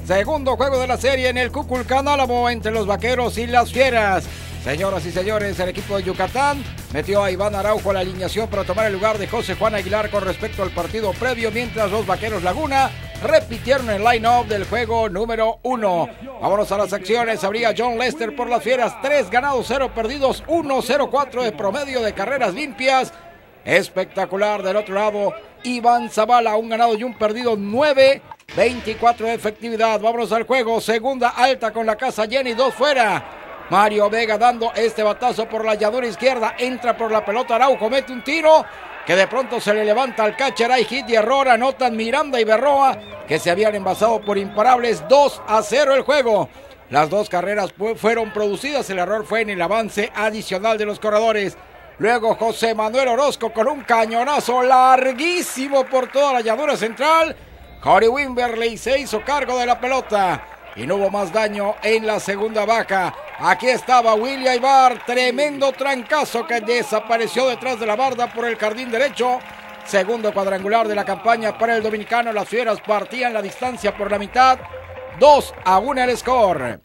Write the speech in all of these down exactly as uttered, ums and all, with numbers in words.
Segundo juego de la serie en el Cuculcán Álamo entre los Vaqueros y las Fieras. Señoras y señores, el equipo de Yucatán metió a Iván Araujo a la alineación para tomar el lugar de José Juan Aguilar con respecto al partido previo, mientras los Vaqueros Laguna repitieron el line-up del juego número uno. Vámonos a las acciones. Abría John Lester por las Fieras, tres ganados, cero perdidos, uno punto cero cuatro de promedio de carreras limpias. Espectacular. Del otro lado, Iván Zavala, un ganado y un perdido, nueve, veinticuatro de efectividad. Vámonos al juego. Segunda alta con la casa llena y dos fuera. Mario Vega dando este batazo por la llanura izquierda. Entra por la pelota Araujo, mete un tiro que de pronto se le levanta al catcher. Hay hit y error. Anotan Miranda y Berroa, que se habían envasado por imparables. Dos a cero el juego. Las dos carreras fueron producidas. El error fue en el avance adicional de los corredores. Luego José Manuel Orozco con un cañonazo larguísimo por toda la llanura central. Corey Wimberly se hizo cargo de la pelota y no hubo más daño en la segunda baja. Aquí estaba Willy Aybar, tremendo trancazo que desapareció detrás de la barda por el jardín derecho. Segundo cuadrangular de la campaña para el dominicano. Las Fieras partían la distancia por la mitad. dos a uno el score.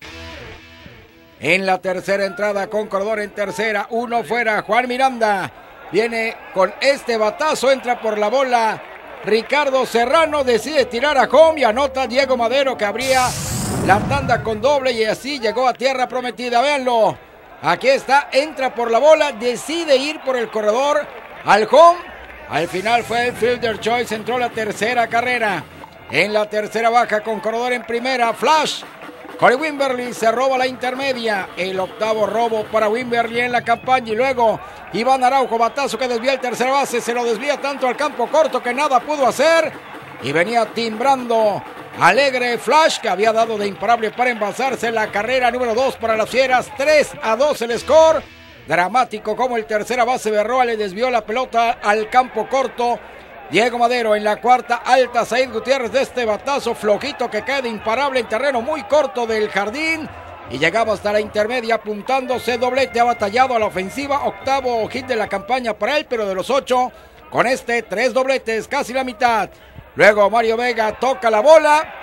En la tercera entrada con corredor en tercera, uno fuera. Juan Miranda viene con este batazo, entra por la bola. Ricardo Serrano decide tirar a home y anota Diego Madero, que abría la tanda con doble y así llegó a tierra prometida. Véanlo, aquí está, entra por la bola, decide ir por el corredor al home. Al final fue el fielder choice, entró la tercera carrera. En la tercera baja con corredor en primera, flash. Corey Wimberly se roba la intermedia. El octavo robo para Wimberly en la campaña. Y luego Iván Araujo, batazo que desvía el tercera base. Se lo desvía tanto al campo corto que nada pudo hacer. Y venía timbrando alegre Flash, que había dado de imparable para envasarse la carrera número dos para las Fieras. tres a dos el score. Dramático como el tercera base Berroa le desvió la pelota al campo corto. Diego Madero en la cuarta alta. Said Gutiérrez de este batazo flojito que queda imparable en terreno muy corto del jardín. Y llegaba hasta la intermedia apuntándose doblete. Ha batallado a la ofensiva. Octavo hit de la campaña para él, pero de los ocho, con este tres dobletes, casi la mitad. Luego Mario Vega toca la bola.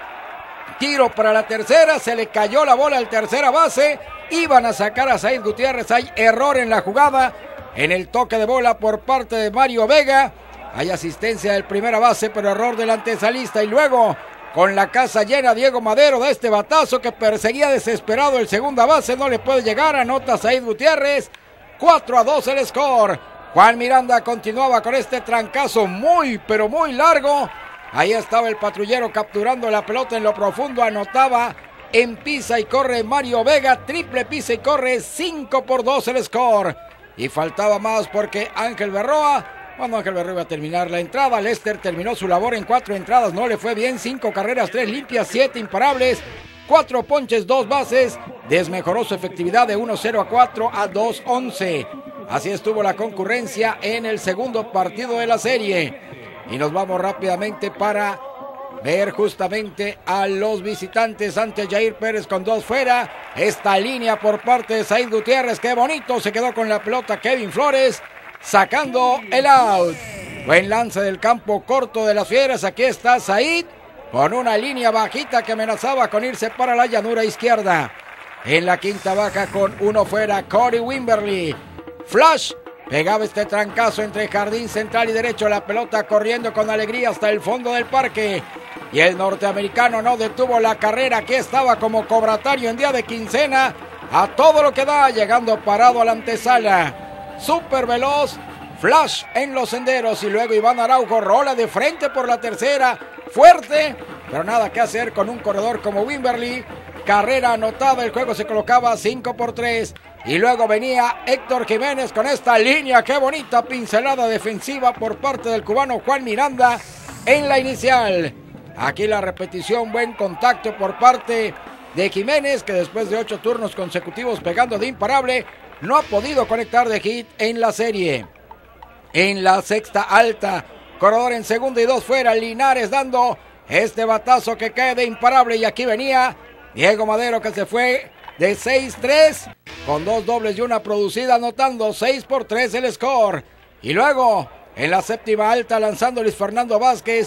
Tiro para la tercera. Se le cayó la bola al tercera base. Iban a sacar a Said Gutiérrez. Hay error en la jugada. En el toque de bola por parte de Mario Vega. Hay asistencia del primera base, pero error del antesalista. Y luego, con la casa llena, Diego Madero de este batazo que perseguía desesperado el segunda base. No le puede llegar, anota Said Gutiérrez. cuatro a dos el score. Juan Miranda continuaba con este trancazo muy, pero muy largo. Ahí estaba el patrullero capturando la pelota en lo profundo. Anotaba en pisa y corre Mario Vega. Triple pisa y corre, cinco por dos el score. Y faltaba más porque Ángel Berroa... Cuando Ángel Berroa iba a terminar la entrada, Lester terminó su labor en cuatro entradas, no le fue bien, cinco carreras, tres limpias, siete imparables, cuatro ponches, dos bases, desmejoró su efectividad de uno cero a cuatro a dos once. Así estuvo la concurrencia en el segundo partido de la serie. Y nos vamos rápidamente para ver justamente a los visitantes ante Jair Pérez con dos fuera. Esta línea por parte de Said Gutiérrez, qué bonito, se quedó con la pelota Kevin Flores, sacando el out. Buen lance del campo corto de las Fieras. Aquí está Said con una línea bajita que amenazaba con irse para la llanura izquierda. En la quinta baja con uno fuera, Corey Wimberly. Flash pegaba este trancazo entre jardín central y derecho. La pelota corriendo con alegría hasta el fondo del parque. Y el norteamericano no detuvo la carrera. Aquí estaba como cobratario en día de quincena. A todo lo que da, llegando parado a la antesala. Súper veloz, flash en los senderos. Y luego Iván Araujo rola de frente por la tercera, fuerte, pero nada que hacer con un corredor como Wimberly. Carrera anotada, el juego se colocaba cinco por tres. Y luego venía Héctor Jiménez con esta línea, qué bonita pincelada defensiva por parte del cubano Juan Miranda en la inicial. Aquí la repetición, buen contacto por parte de Jiménez, que después de ocho turnos consecutivos pegando de imparable, no ha podido conectar de hit en la serie. En la sexta alta, corredor en segunda y dos fuera, Linares dando este batazo que cae de imparable. Y aquí venía Diego Madero, que se fue de seis tres con dos dobles y una producida, anotando seis por tres el score. Y luego en la séptima alta, lanzando Luis Fernando Vázquez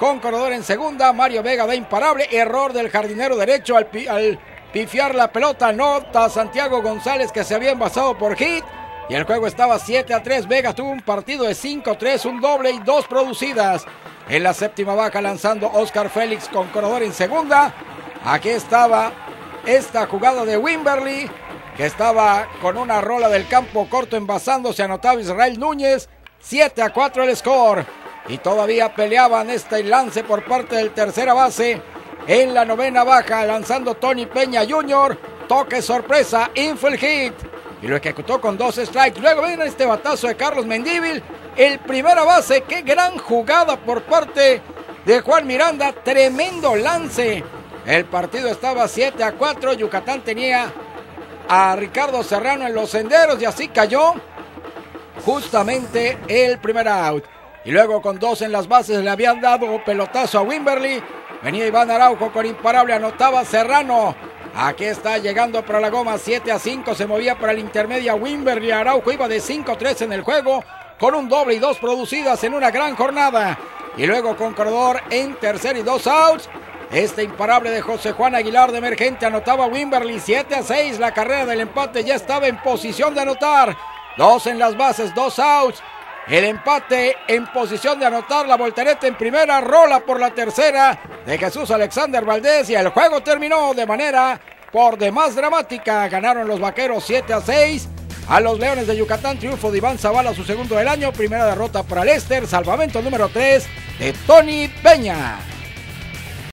con corredor en segunda. Mario Vega da imparable, error del jardinero derecho al, pi al pifiar la pelota. Nota Santiago González que se había envasado por hit y el juego estaba siete a tres. Vega tuvo un partido de cinco a tres, un doble y dos producidas. En la séptima baja lanzando Oscar Félix con corredor en segunda. Aquí estaba esta jugada de Wimberly, que estaba con una rola del campo corto envasándose, anotaba Israel Núñez. siete a cuatro el score. Y todavía peleaban este lance por parte del tercera base. En la novena baja lanzando Tony Peña junior Toque sorpresa, infield hit. Y lo ejecutó con dos strikes. Luego viene este batazo de Carlos Mendívil. El primera base, qué gran jugada por parte de Juan Miranda. Tremendo lance. El partido estaba siete a cuatro. Yucatán tenía a Ricardo Serrano en los senderos y así cayó justamente el primer out. Y luego con dos en las bases le habían dado pelotazo a Wimberly. Venía Iván Araujo con imparable, anotaba Serrano. Aquí está llegando para la goma, siete a cinco, se movía para el intermedia Wimberly. Araujo iba de cinco a tres en el juego, con un doble y dos producidas en una gran jornada. Y luego con corredor en tercer y dos outs. Este imparable de José Juan Aguilar de emergente anotaba Wimberly, siete a seis. La carrera del empate ya estaba en posición de anotar. Dos en las bases, dos outs. El empate en posición de anotar, la voltereta en primera, rola por la tercera de Jesús Alexander Valdés y el juego terminó de manera por demás dramática. Ganaron los Vaqueros siete a seis a los Leones de Yucatán. Triunfo de Iván Zavala, su segundo del año. Primera derrota para Lester, salvamento número tres de Tony Peña.